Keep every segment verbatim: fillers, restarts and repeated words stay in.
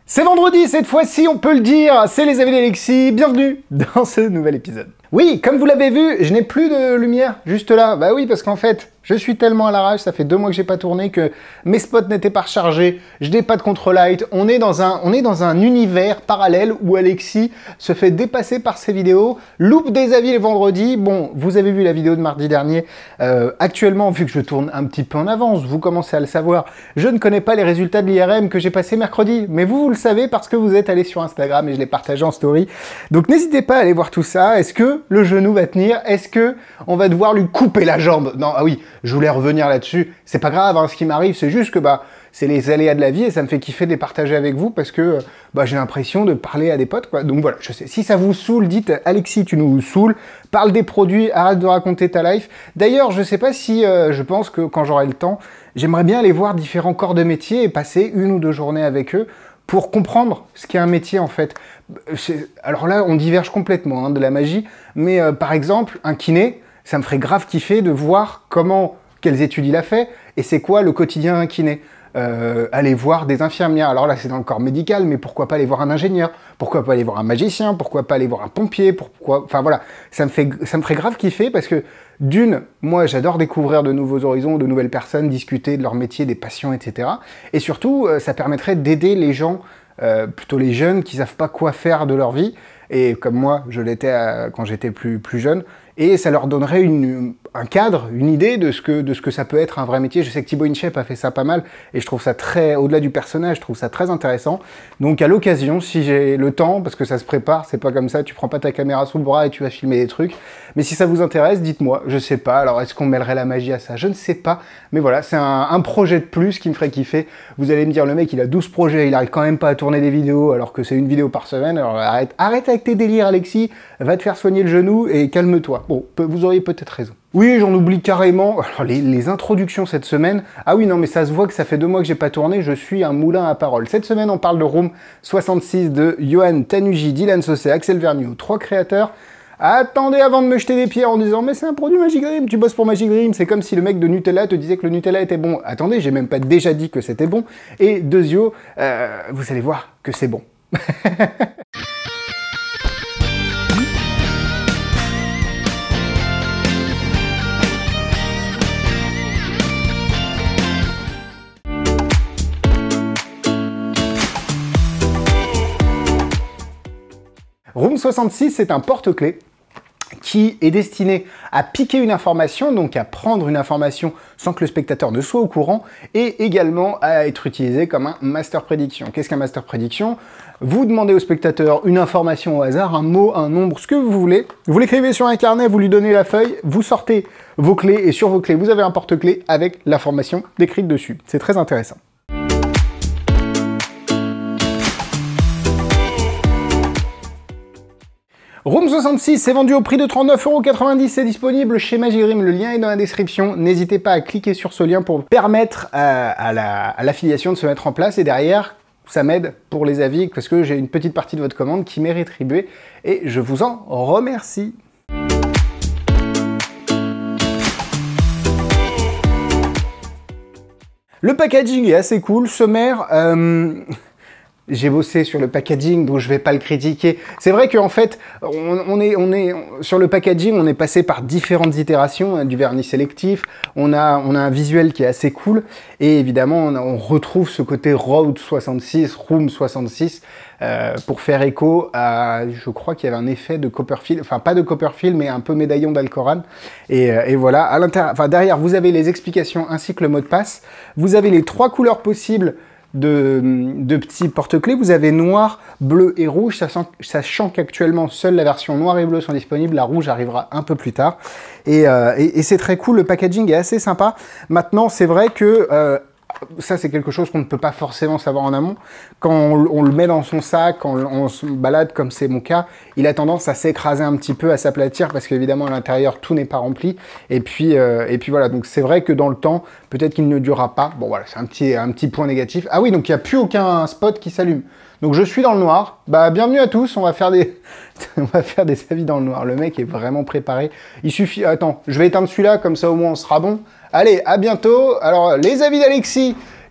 C'est vendredi, cette fois-ci, on peut le dire, c'est les avis d'Alexis, bienvenue dans ce nouvel épisode. Oui, comme vous l'avez vu, je n'ai plus de lumière, juste là. Bah oui, parce qu'en fait, je suis tellement à l'arrache, ça fait deux mois que j'ai pas tourné, que mes spots n'étaient pas rechargés, je n'ai pas de contre-light, on est dans un, on est dans un univers parallèle où Alexis se fait dépasser par ses vidéos, loupe des avis les vendredis. Bon, vous avez vu la vidéo de mardi dernier, euh, actuellement, vu que je tourne un petit peu en avance, vous commencez à le savoir, je ne connais pas les résultats de l'I R M que j'ai passé mercredi, mais vous, vous le savez parce que vous êtes allé sur Instagram et je l'ai partagé en story. Donc n'hésitez pas à aller voir tout ça. Est-ce que le genou va tenir? Est-ce que on va devoir lui couper la jambe? Non, ah oui, je voulais revenir là-dessus. C'est pas grave, hein, ce qui m'arrive, c'est juste que bah c'est les aléas de la vie et ça me fait kiffer de les partager avec vous parce que bah, j'ai l'impression de parler à des potes, quoi. Donc voilà, je sais. Si ça vous saoule, dites Alexis, tu nous saoules, parle des produits, arrête de raconter ta life. D'ailleurs, je sais pas si euh, je pense que quand j'aurai le temps, j'aimerais bien aller voir différents corps de métier et passer une ou deux journées avec eux pour comprendre ce qu'est un métier en fait. Alors là, on diverge complètement hein, de la magie, mais euh, par exemple, un kiné, ça me ferait grave kiffer de voir comment, quelles études il a fait, et c'est quoi le quotidien d'un kiné. Euh, aller voir des infirmières, alors là c'est dans le corps médical, mais pourquoi pas aller voir un ingénieur, pourquoi pas aller voir un magicien, pourquoi pas aller voir un pompier, pourquoi, enfin voilà, ça me fait, ça me ferait grave kiffer parce que d'une, moi j'adore découvrir de nouveaux horizons, de nouvelles personnes, discuter de leur métier, des passions, et cetera. Et surtout, euh, ça permettrait d'aider les gens, euh, plutôt les jeunes qui savent pas quoi faire de leur vie, et comme moi je l'étais euh, quand j'étais plus, plus jeune, et ça leur donnerait une, un cadre, une idée de ce, que, de ce que ça peut être un vrai métier. Je sais que Thibaut Inchep a fait ça pas mal, et je trouve ça très, au-delà du personnage, je trouve ça très intéressant. Donc à l'occasion, si j'ai le temps, parce que ça se prépare, c'est pas comme ça, tu prends pas ta caméra sous le bras et tu vas filmer des trucs, mais si ça vous intéresse, dites-moi, je sais pas, alors est-ce qu'on mêlerait la magie à ça? Je ne sais pas, mais voilà, c'est un, un projet de plus qui me ferait kiffer. Vous allez me dire, le mec il a douze projets, il arrive quand même pas à tourner des vidéos, alors que c'est une vidéo par semaine, alors arrête, arrête avec tes délires Alexis, va te faire soigner le genou et calme-toi. Bon, vous auriez peut-être raison. Oui, j'en oublie carrément. Alors, les, les introductions cette semaine. Ah oui, non, mais ça se voit que ça fait deux mois que j'ai pas tourné. Je suis un moulin à parole. Cette semaine, on parle de Room soixante-six de Johan Tanuji, Dylan Saucet, Axel Vergniaud, trois créateurs. Attendez avant de me jeter des pierres en disant mais c'est un produit Magic Dream, tu bosses pour Magic Dream, c'est comme si le mec de Nutella te disait que le Nutella était bon. Attendez, j'ai même pas déjà dit que c'était bon. Et Dezio, euh, vous allez voir que c'est bon. Room soixante-six, c'est un porte-clés qui est destiné à piquer une information, donc à prendre une information sans que le spectateur ne soit au courant, et également à être utilisé comme un master prédiction. Qu'est-ce qu'un master prédiction? Vous demandez au spectateur une information au hasard, un mot, un nombre, ce que vous voulez. Vous l'écrivez sur un carnet, vous lui donnez la feuille, vous sortez vos clés, et sur vos clés, vous avez un porte-clés avec l'information décrite dessus. C'est très intéressant. Room soixante-six, c'est vendu au prix de trente-neuf euros quatre-vingt-dix, c'est disponible chez Magic Dream, le lien est dans la description. N'hésitez pas à cliquer sur ce lien pour permettre à, à l'affiliation la, de se mettre en place, et derrière, ça m'aide pour les avis, parce que j'ai une petite partie de votre commande qui m'est rétribuée, et je vous en remercie. Le packaging est assez cool, sommaire... Euh... J'ai bossé sur le packaging, donc je vais pas le critiquer. C'est vrai qu'en fait, on, on est, on est sur le packaging, on est passé par différentes itérations, hein, du vernis sélectif. On a, on a un visuel qui est assez cool, et évidemment, on, a, on retrouve ce côté Road soixante-six, Room soixante-six, euh, pour faire écho à, je crois qu'il y avait un effet de Copperfield, enfin pas de Copperfield, mais un peu médaillon d'Alcoran. Et, et voilà, à l'intérieur, enfin derrière, vous avez les explications ainsi que le mot de passe. Vous avez les trois couleurs possibles De, de petits porte-clés. Vous avez noir, bleu et rouge, sachant, sachant qu'actuellement seule la version noir et bleu sont disponibles, la rouge arrivera un peu plus tard. Et, euh, et, et c'est très cool, le packaging est assez sympa. Maintenant, c'est vrai que euh, ça c'est quelque chose qu'on ne peut pas forcément savoir en amont. Quand on, on le met dans son sac, quand on, on se balade comme c'est mon cas, il a tendance à s'écraser un petit peu, à s'aplatir, parce qu'évidemment à l'intérieur tout n'est pas rempli. Et puis, euh, et puis voilà, donc c'est vrai que dans le temps, peut-être qu'il ne durera pas. Bon voilà, c'est un petit, un petit point négatif. Ah oui, donc il n'y a plus aucun spot qui s'allume. Donc je suis dans le noir. Bah bienvenue à tous, on va faire des, on va faire des avis dans le noir. Le mec est vraiment préparé. Il suffit, attends, je vais éteindre celui-là, comme ça au moins on sera bon. Allez, à bientôt. Alors les avis d'Alexis.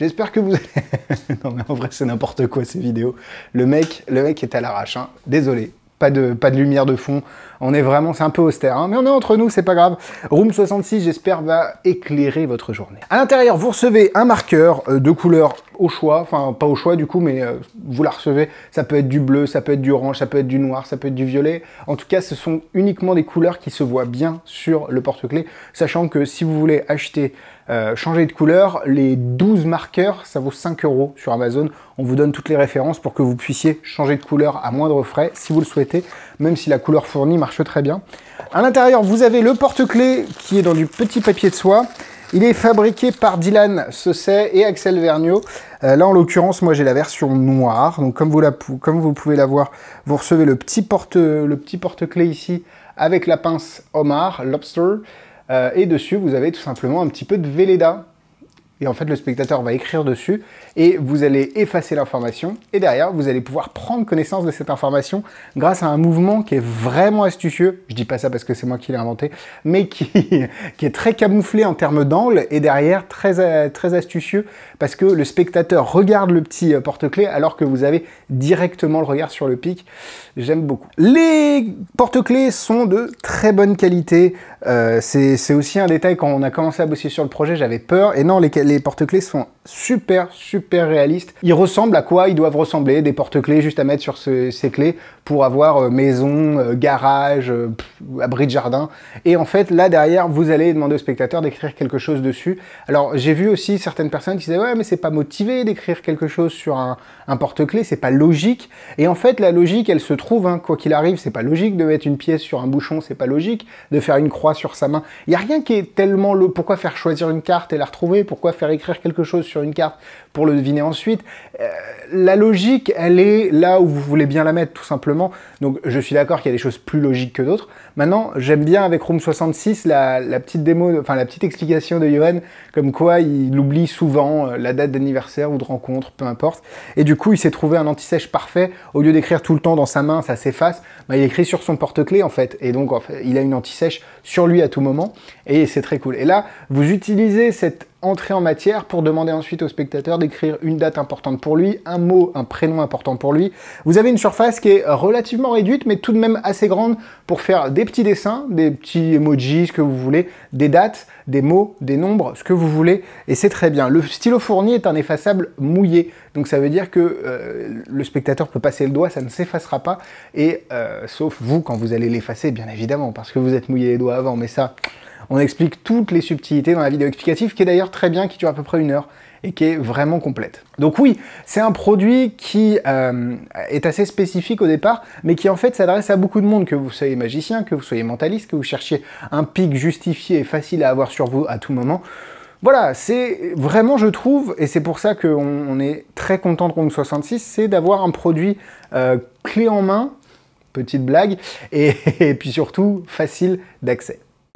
J'espère que vous... Non mais en vrai c'est n'importe quoi ces vidéos. Le mec, le mec est à l'arrache, hein. Désolé. Pas de, pas de lumière de fond, on est vraiment, c'est un peu austère, hein, mais on est entre nous, c'est pas grave. Room soixante-six, j'espère, va éclairer votre journée. À l'intérieur, vous recevez un marqueur euh, de couleur au choix, enfin pas au choix du coup, mais euh, vous la recevez, ça peut être du bleu, ça peut être du orange, ça peut être du noir, ça peut être du violet. En tout cas, ce sont uniquement des couleurs qui se voient bien sur le porte-clés, sachant que si vous voulez acheter, euh, changer de couleur, les douze marqueurs, ça vaut cinq euros sur Amazon. On vous donne toutes les références pour que vous puissiez changer de couleur à moindre frais, si vous le souhaitez, même si la couleur fournie marche très bien. À l'intérieur, vous avez le porte-clés qui est dans du petit papier de soie. Il est fabriqué par Dylan Sausset et Axel Vergniaud. Euh, là, en l'occurrence, moi, j'ai la version noire. Donc, comme vous, la, comme vous pouvez la voir, vous recevez le petit porte, le petit porte-clés ici avec la pince homard, lobster. Euh, et dessus, vous avez tout simplement un petit peu de Velleda. Et en fait, le spectateur va écrire dessus et vous allez effacer l'information. Et derrière, vous allez pouvoir prendre connaissance de cette information grâce à un mouvement qui est vraiment astucieux. Je dis pas ça parce que c'est moi qui l'ai inventé, mais qui, qui est très camouflé en termes d'angle et derrière très, très astucieux parce que le spectateur regarde le petit porte-clés alors que vous avez directement le regard sur le pic. J'aime beaucoup. Les porte-clés sont de très bonne qualité. Euh, c'est aussi un détail, quand on a commencé à bosser sur le projet, j'avais peur. Et non, les, les porte-clés sont super, super réalistes. Ils ressemblent à quoi ils doivent ressembler, des porte-clés juste à mettre sur ce, ces clés pour avoir euh, maison, euh, garage, euh, pff, abri de jardin. Et en fait, là derrière, vous allez demander au spectateur d'écrire quelque chose dessus. Alors, j'ai vu aussi certaines personnes qui disaient « Ouais, mais c'est pas motivé d'écrire quelque chose sur un, un porte-clés, c'est pas logique. » Et en fait, la logique, elle se trouve, hein, quoi qu'il arrive, c'est pas logique de mettre une pièce sur un bouchon, c'est pas logique de faire une croix sur sa main. Il n'y a rien qui est tellement... Le... Pourquoi faire choisir une carte et la retrouver? Pourquoi faire écrire quelque chose sur une carte pour le deviner ensuite? euh, La logique, elle est là où vous voulez bien la mettre, tout simplement. Donc, je suis d'accord qu'il y a des choses plus logiques que d'autres. Maintenant, j'aime bien avec Room soixante-six la, la petite démo, enfin la petite explication de Johan, comme quoi il oublie souvent euh, la date d'anniversaire ou de rencontre, peu importe. Et du coup, il s'est trouvé un anti-sèche parfait. Au lieu d'écrire tout le temps dans sa main, ça s'efface, bah, il écrit sur son porte-clés en fait. Et donc, en fait, il a une anti-sèche sur lui à tout moment. Et c'est très cool. Et là, vous utilisez cette entrée en matière pour demander ensuite au spectateur d'écrire une date importante pour lui, un mot, un prénom important pour lui. Vous avez une surface qui est relativement réduite, mais tout de même assez grande pour faire des petits dessins, des petits emojis, ce que vous voulez, des dates, des mots, des nombres, ce que vous voulez, et c'est très bien. Le stylo fourni est un effaçable mouillé, donc ça veut dire que euh, le spectateur peut passer le doigt, ça ne s'effacera pas, et euh, sauf vous quand vous allez l'effacer, bien évidemment, parce que vous êtes mouillé les doigts avant, mais ça... On explique toutes les subtilités dans la vidéo explicative, qui est d'ailleurs très bien, qui dure à peu près une heure, et qui est vraiment complète. Donc oui, c'est un produit qui euh, est assez spécifique au départ, mais qui en fait s'adresse à beaucoup de monde, que vous soyez magicien, que vous soyez mentaliste, que vous cherchiez un pic justifié et facile à avoir sur vous à tout moment. Voilà, c'est vraiment, je trouve, et c'est pour ça qu'on on est très content de Room soixante-six, c'est d'avoir un produit euh, clé en main, petite blague, et, et puis surtout facile d'accès.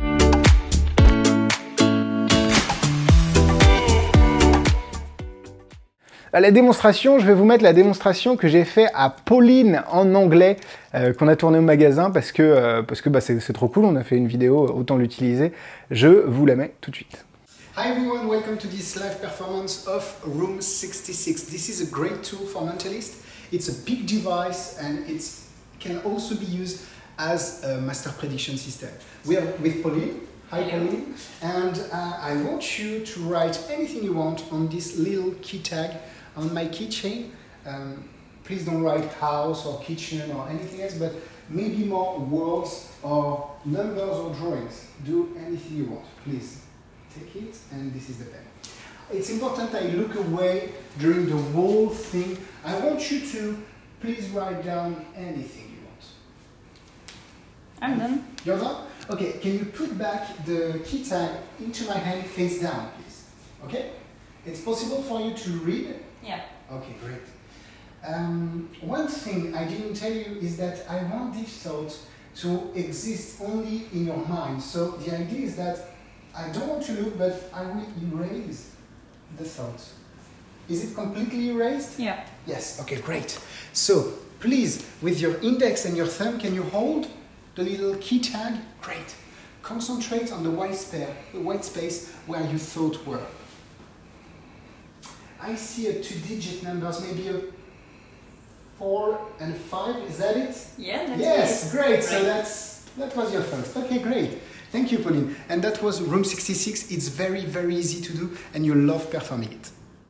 La démonstration, je vais vous mettre la démonstration que j'ai fait à Pauline en anglais, euh, qu'on a tourné au magasin parce que, euh, parce que bah, c'est trop cool, on a fait une vidéo, autant l'utiliser. Je vous la mets tout de suite. Hi everyone, welcome to this live performance of Room sixty-six. This is a great tool for mentalists. It's a big device and it can also be used as a master prediction system. We are with Pauline. Hi Pauline. And uh, I want you to write anything you want on this little key tag on my keychain. Um, please don't write house or kitchen or anything else, but maybe more words or numbers or drawings. Do anything you want, please. Take it, and this is the pen. It's important I look away during the whole thing. I want you to please write down anything you want. I'm done. You're done? Okay, can you put back the key tag into my hand face down, please? Okay? It's possible for you to read? Yeah. Okay, great. Um, one thing I didn't tell you is that I want this thought to exist only in your mind. So the idea is that I don't want to look, but I will erase the thought. Is it completely erased? Yeah. Yes, okay, great. So, please, with your index and your thumb, can you hold the little key tag? Great. Concentrate on the white space, the white space where you thought were. I see a two-digit numbers, maybe a four and five. Is that it? Yeah, that's Yes, it. great. So Right. that's that was your first. Okay, great. Thank you, Pauline. And that was room sixty-six. It's very, very easy to do, and you love performing it.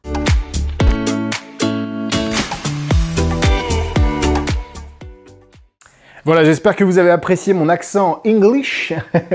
Voilà, j'espère que vous avez apprécié mon accent English.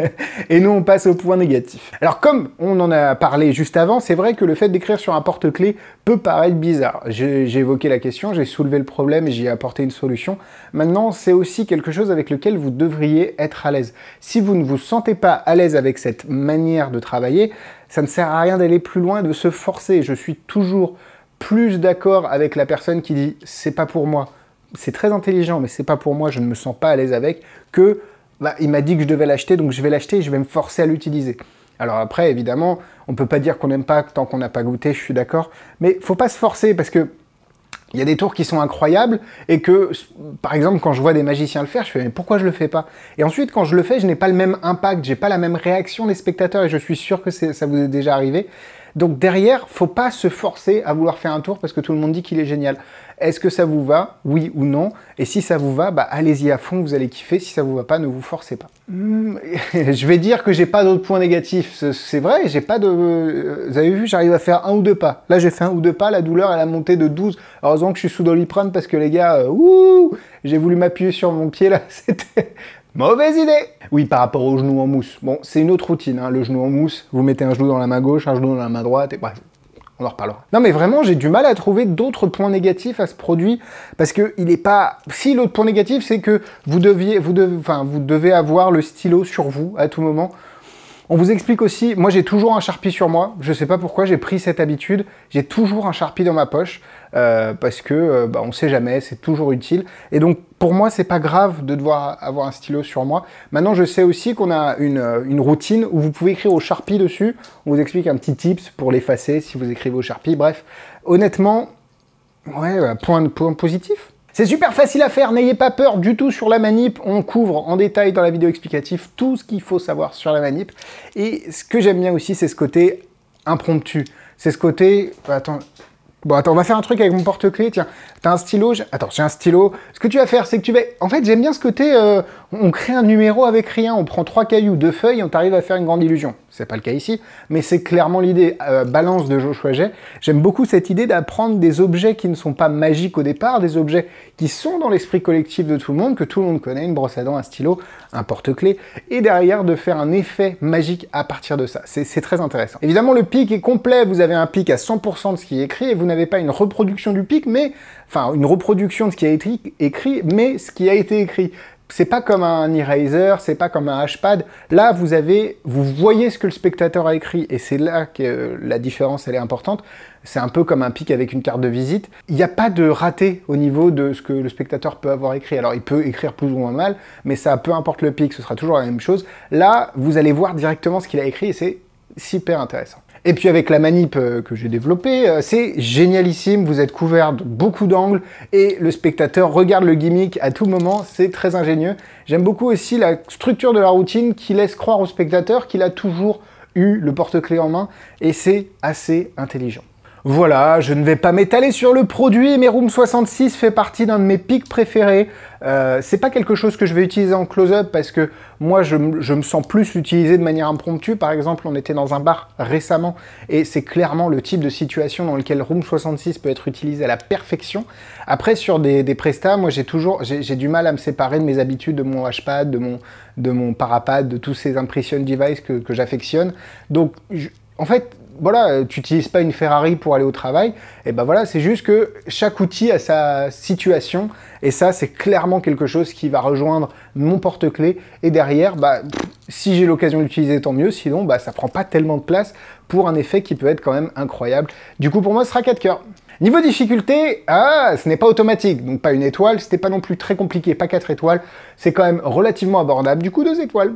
Et nous, on passe au point négatif. Alors, comme on en a parlé juste avant, c'est vrai que le fait d'écrire sur un porte-clés peut paraître bizarre. J'ai évoqué la question, j'ai soulevé le problème et j'y ai apporté une solution. Maintenant, c'est aussi quelque chose avec lequel vous devriez être à l'aise. Si vous ne vous sentez pas à l'aise avec cette manière de travailler, ça ne sert à rien d'aller plus loin, de se forcer. Je suis toujours plus d'accord avec la personne qui dit « c'est pas pour moi ». C'est très intelligent, mais c'est pas pour moi, je ne me sens pas à l'aise avec, que bah, il m'a dit que je devais l'acheter, donc je vais l'acheter et je vais me forcer à l'utiliser. Alors après, évidemment, on peut pas dire qu'on n'aime pas tant qu'on n'a pas goûté, je suis d'accord, mais faut pas se forcer parce que il y a des tours qui sont incroyables et que, par exemple, quand je vois des magiciens le faire, je fais « mais pourquoi je le fais pas ?» Et ensuite, quand je le fais, je n'ai pas le même impact, j'ai pas la même réaction des spectateurs et je suis sûr que ça vous est déjà arrivé. Donc derrière, faut pas se forcer à vouloir faire un tour parce que tout le monde dit qu'il est génial. Est-ce que ça vous va? Oui ou non? Et si ça vous va, bah allez-y à fond, vous allez kiffer. Si ça vous va pas, ne vous forcez pas. Mmh, je vais dire que j'ai pas d'autres points négatifs. C'est vrai, j'ai pas de... Vous avez vu, j'arrive à faire un ou deux pas. Là, j'ai fait un ou deux pas, la douleur, elle a monté de douze. Heureusement que je suis sous Doliprane parce que les gars, euh, ouh, j'ai voulu m'appuyer sur mon pied là, c'était... Mauvaise idée! Oui, par rapport au genou en mousse. Bon, c'est une autre routine, hein, le genou en mousse. Vous mettez un genou dans la main gauche, un genou dans la main droite, et bref, on en reparlera. Non, mais vraiment, j'ai du mal à trouver d'autres points négatifs à ce produit, parce que il est pas... Si, l'autre point négatif, c'est que vous deviez, vous devez, enfin, vous devez avoir le stylo sur vous à tout moment. On vous explique aussi, moi j'ai toujours un Sharpie sur moi, je sais pas pourquoi j'ai pris cette habitude, j'ai toujours un Sharpie dans ma poche, euh, parce que euh, bah, on sait jamais, c'est toujours utile. Et donc pour moi c'est pas grave de devoir avoir un stylo sur moi. Maintenant je sais aussi qu'on a une, une routine où vous pouvez écrire au Sharpie dessus, on vous explique un petit tips pour l'effacer si vous écrivez au Sharpie, bref. Honnêtement, ouais, point, point positif. C'est super facile à faire, n'ayez pas peur du tout sur la manip, on couvre en détail dans la vidéo explicative tout ce qu'il faut savoir sur la manip. Et ce que j'aime bien aussi, c'est ce côté impromptu. C'est ce côté... Attends, bon, attends, on va faire un truc avec mon porte-clés, tiens. T'as un stylo, attends, j'ai un stylo. Ce que tu vas faire, c'est que tu vas... En fait, j'aime bien ce côté, euh, on crée un numéro avec rien, on prend trois cailloux, deux feuilles, on t'arrive à faire une grande illusion. C'est pas le cas ici, mais c'est clairement l'idée. Euh, balance de Joshua Jay. J'aime beaucoup cette idée d'apprendre des objets qui ne sont pas magiques au départ, des objets qui sont dans l'esprit collectif de tout le monde, que tout le monde connaît, une brosse à dents, un stylo, un porte-clés, et derrière de faire un effet magique à partir de ça. C'est très intéressant. Évidemment, le pic est complet, vous avez un pic à cent pour cent de ce qui est écrit, et vous n'avez pas une reproduction du pic, mais... Enfin, une reproduction de ce qui a été écrit, mais ce qui a été écrit. C'est pas comme un eraser, c'est pas comme un hashpad. Là, vous avez, vous voyez ce que le spectateur a écrit, et c'est là que la différence, elle est importante. C'est un peu comme un pic avec une carte de visite. Il n'y a pas de raté au niveau de ce que le spectateur peut avoir écrit. Alors, il peut écrire plus ou moins mal, mais ça, peu importe le pic, ce sera toujours la même chose. Là, vous allez voir directement ce qu'il a écrit, et c'est super intéressant. Et puis avec la manip euh, que j'ai développée, euh, c'est génialissime, vous êtes couvert de beaucoup d'angles et le spectateur regarde le gimmick à tout moment, c'est très ingénieux. J'aime beaucoup aussi la structure de la routine qui laisse croire au spectateur qu'il a toujours eu le porte-clés en main et c'est assez intelligent. Voilà, je ne vais pas m'étaler sur le produit, mais Room soixante-six fait partie d'un de mes pics préférés. Euh, c'est pas quelque chose que je vais utiliser en close-up parce que moi je, je me sens plus l'utiliser de manière impromptue. Par exemple, on était dans un bar récemment et c'est clairement le type de situation dans lequel Room soixante-six peut être utilisé à la perfection. Après, sur des, des prestats, moi j'ai toujours j'ai du mal à me séparer de mes habitudes, de mon hashpad, de mon, de mon parapad, de tous ces impression devices que, que j'affectionne. Donc, je, en fait, voilà, tu n'utilises pas une Ferrari pour aller au travail, et ben voilà, c'est juste que chaque outil a sa situation, et ça, c'est clairement quelque chose qui va rejoindre mon porte-clés, et derrière, bah, si j'ai l'occasion d'utiliser, tant mieux, sinon, bah, ça prend pas tellement de place pour un effet qui peut être quand même incroyable. Du coup, pour moi, ce sera quatre cœurs. Niveau difficulté, ah, ce n'est pas automatique, donc pas une étoile, c'était pas non plus très compliqué, pas quatre étoiles, c'est quand même relativement abordable, du coup, deux étoiles.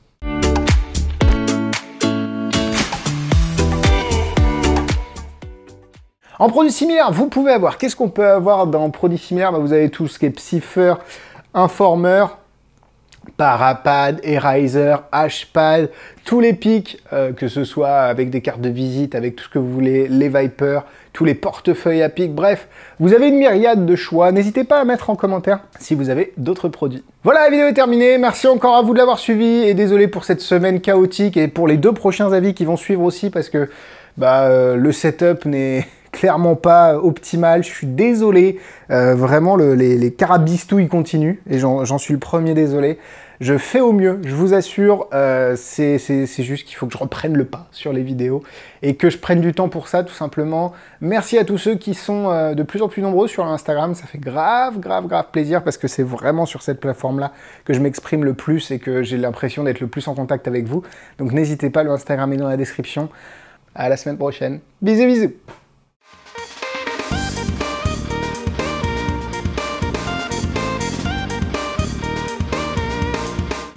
En produits similaires, vous pouvez avoir, qu'est-ce qu'on peut avoir dans produits similaires? Bah, vous avez tout ce qui est Psiffer, Informer, Parapad, Eraser, Hpad, tous les pics, euh, que ce soit avec des cartes de visite, avec tout ce que vous voulez, les Viper, tous les portefeuilles à pics, bref, vous avez une myriade de choix. N'hésitez pas à mettre en commentaire si vous avez d'autres produits. Voilà, la vidéo est terminée. Merci encore à vous de l'avoir suivi et désolé pour cette semaine chaotique et pour les deux prochains avis qui vont suivre aussi parce que bah, euh, le setup n'est clairement pas optimal, je suis désolé, euh, vraiment le, les, les carabistouilles continuent et j'en suis le premier désolé. Je fais au mieux, je vous assure, euh, c'est juste qu'il faut que je reprenne le pas sur les vidéos et que je prenne du temps pour ça tout simplement. Merci à tous ceux qui sont euh, de plus en plus nombreux sur Instagram, ça fait grave, grave, grave plaisir parce que c'est vraiment sur cette plateforme-là que je m'exprime le plus et que j'ai l'impression d'être le plus en contact avec vous. Donc n'hésitez pas, le Instagram est dans la description. À la semaine prochaine. Bisous, bisous.